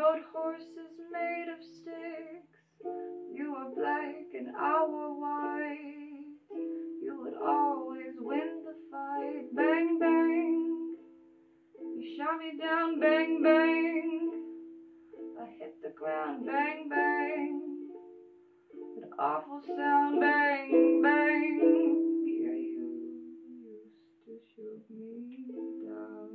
rode horses made of sticks. You were black and I were white. You would always win the fight. Bang, bang. You shot me down. Bang, bang. I hit the ground. Bang, bang. An awful sound. Bang, bang. Yeah, you used to shoot me down.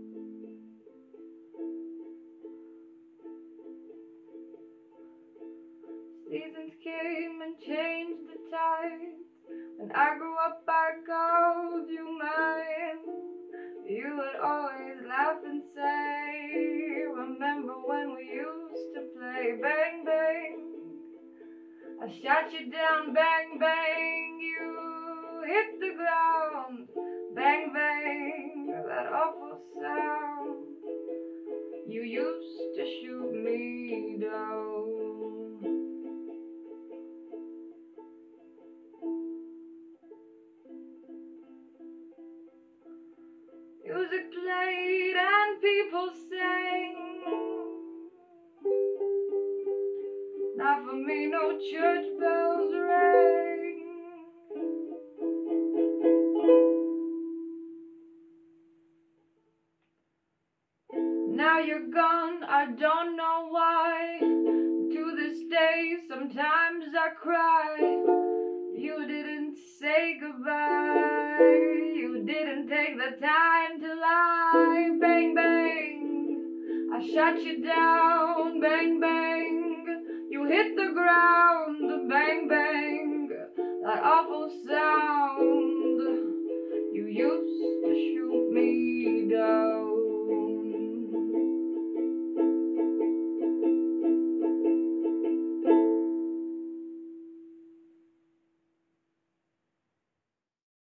Seasons came and changed the tides. When I grew up, I called you mine. You would always laugh and say, remember when we used to play? Bang, bang. I shot you down. Bang, bang. You hit the ground. Bang, bang. That awful sound. You used to shoot me down. Music played and people sang. Not for me, no church bells rang. Now you're gone, I don't know why. To this day, sometimes I cry. You didn't say goodbye. You didn't take the time to lie. Bang, bang. I shot you down. Bang, bang. You hit the ground. Bang, bang. That awful sound.